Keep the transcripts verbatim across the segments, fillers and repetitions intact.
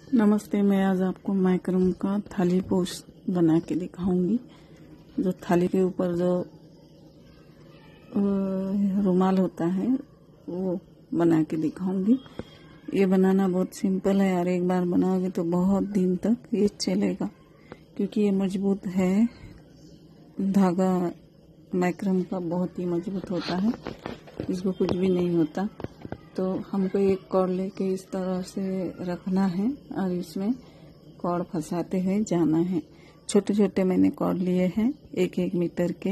नमस्ते। मैं आज आपको माइक्रम का थाली पोस्ट बना के दिखाऊंगी। जो थाली के ऊपर जो रुमाल होता है वो बना के दिखाऊंगी। ये बनाना बहुत सिंपल है और एक बार बनाओगे तो बहुत दिन तक ये चलेगा, क्योंकि ये मजबूत है। धागा माइक्रम का बहुत ही मजबूत होता है, इसको कुछ भी नहीं होता। तो हमको एक कॉर्ड लेके इस तरह से रखना है और इसमें कॉर्ड फंसाते हुए जाना है। छोटे छोटे मैंने कॉर्ड लिए हैं, एक एक मीटर के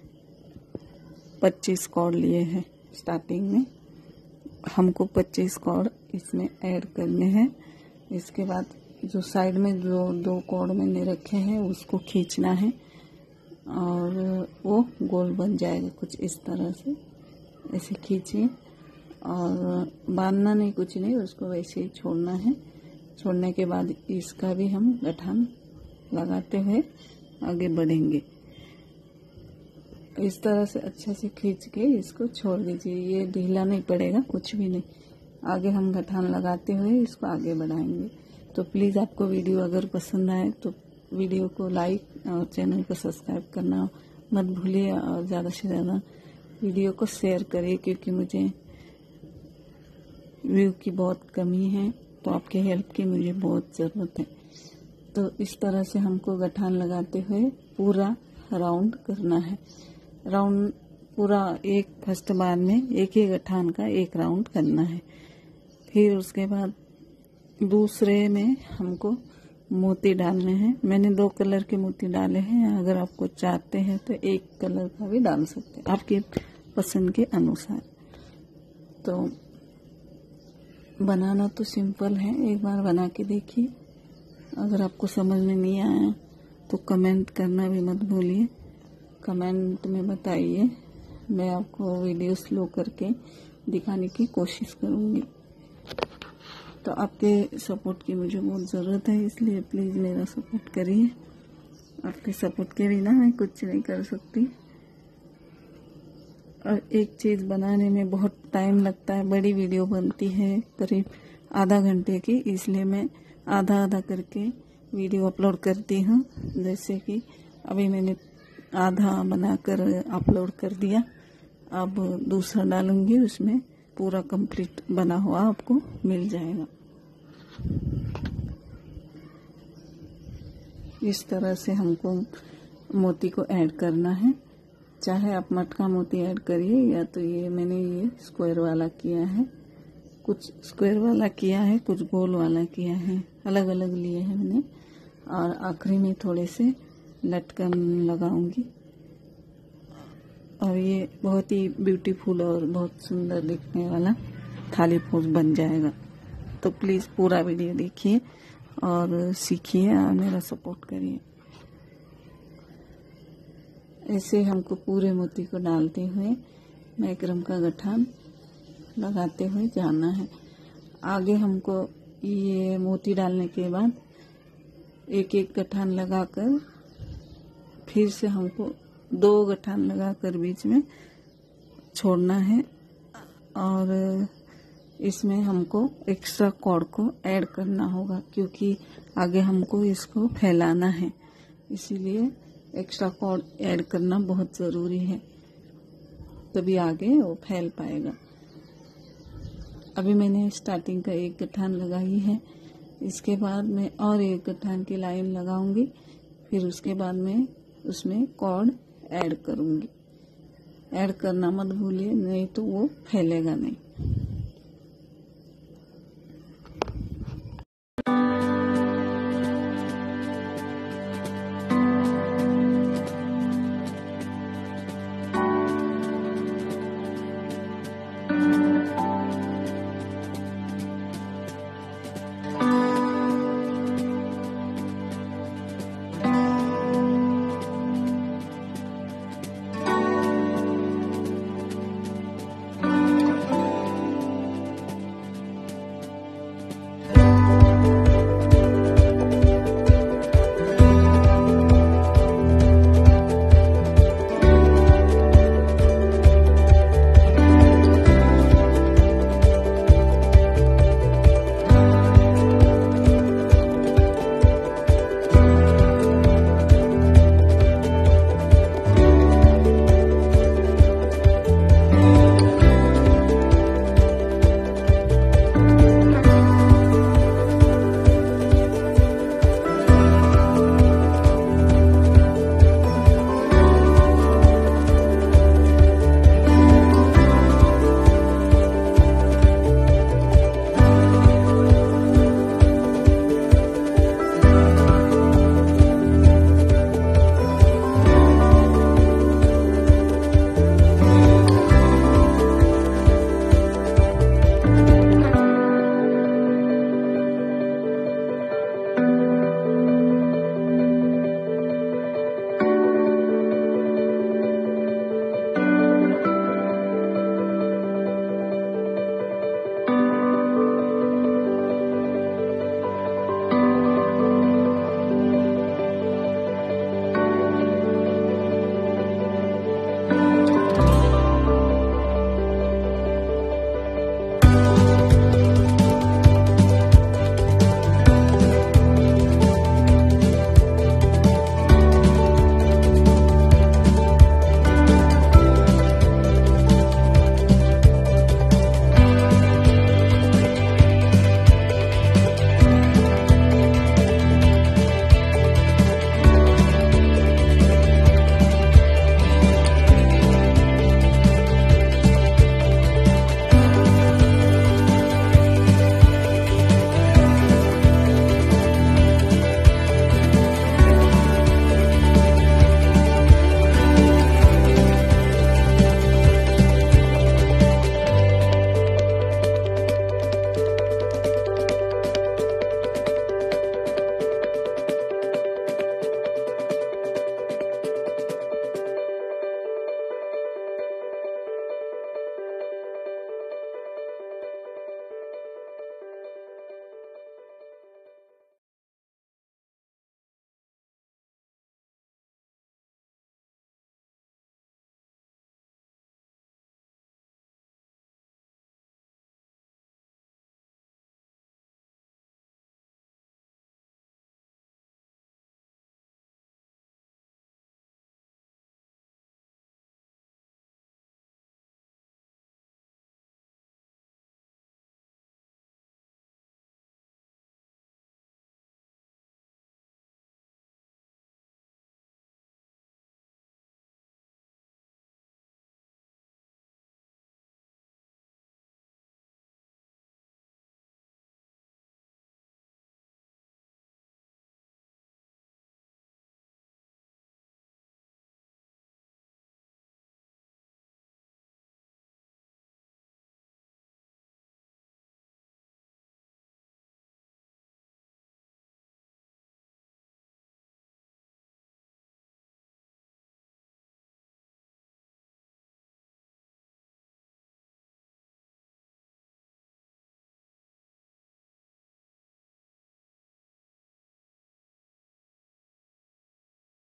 पच्चीस कॉर्ड लिए हैं। स्टार्टिंग में हमको पच्चीस कॉर्ड इसमें ऐड करने हैं। इसके बाद जो साइड में जो दो कॉर्ड मैंने रखे हैं उसको खींचना है और वो गोल बन जाएगा कुछ इस तरह से। ऐसे खींचिए और बांधना नहीं, कुछ नहीं, उसको वैसे ही छोड़ना है। छोड़ने के बाद इसका भी हम गठान लगाते हुए आगे बढ़ेंगे। इस तरह से अच्छे से खींच के इसको छोड़ दीजिए। ये ढीला नहीं पड़ेगा, कुछ भी नहीं। आगे हम गठान लगाते हुए इसको आगे बढ़ाएंगे। तो प्लीज़ आपको वीडियो अगर पसंद आए तो वीडियो को लाइक और चैनल को सब्सक्राइब करना मत भूलिए और ज़्यादा से ज़्यादा वीडियो को शेयर करिए, क्योंकि मुझे व्यू की बहुत कमी है, तो आपके हेल्प की मुझे बहुत ज़रूरत है। तो इस तरह से हमको गठान लगाते हुए पूरा राउंड करना है। राउंड पूरा एक फर्स्ट बार में एक ही गठान का एक राउंड करना है। फिर उसके बाद दूसरे में हमको मोती डालने हैं। मैंने दो कलर के मोती डाले हैं, अगर आपको चाहते हैं तो एक कलर का भी डाल सकते हैं, आपके पसंद के अनुसार। तो बनाना तो सिंपल है, एक बार बना के देखिए। अगर आपको समझ में नहीं आया तो कमेंट करना भी मत भूलिए। कमेंट में बताइए, मैं आपको वीडियो स्लो करके दिखाने की कोशिश करूँगी। तो आपके सपोर्ट की मुझे बहुत ज़रूरत है, इसलिए प्लीज़ मेरा सपोर्ट करिए। आपके सपोर्ट के बिना मैं कुछ नहीं कर सकती। और एक चीज़ बनाने में बहुत टाइम लगता है, बड़ी वीडियो बनती है करीब आधा घंटे की, इसलिए मैं आधा आधा करके वीडियो अपलोड करती हूँ। जैसे कि अभी मैंने आधा बनाकर अपलोड कर दिया, अब दूसरा डालूंगी, उसमें पूरा कंप्लीट बना हुआ आपको मिल जाएगा। इस तरह से हमको मोती को ऐड करना है। चाहे आप मटका मोती ऐड करिए या तो ये मैंने ये स्क्वायर वाला किया है, कुछ स्क्वायर वाला किया है, कुछ गोल वाला किया है, अलग अलग लिए हैं मैंने। और आखिरी में थोड़े से लटकन लगाऊंगी और ये बहुत ही ब्यूटीफुल और बहुत सुंदर दिखने वाला थाली पोस्ट बन जाएगा। तो प्लीज़ पूरा वीडियो देखिए और सीखिए और मेरा सपोर्ट करिए। ऐसे हमको पूरे मोती को डालते हुए माइक्रम का गठान लगाते हुए जाना है। आगे हमको ये मोती डालने के बाद एक एक गठान लगाकर फिर से हमको दो गठान लगाकर बीच में छोड़ना है और इसमें हमको एक्स्ट्रा कॉर्ड को ऐड करना होगा, क्योंकि आगे हमको इसको फैलाना है, इसीलिए एक्स्ट्रा कॉर्ड ऐड करना बहुत ज़रूरी है, तभी आगे वो फैल पाएगा। अभी मैंने स्टार्टिंग का एक गठान लगाई है, इसके बाद मैं और एक गठान की लाइन लगाऊंगी, फिर उसके बाद मैं उसमें कॉर्ड ऐड करूंगी। ऐड करना मत भूलिए, नहीं तो वो फैलेगा नहीं।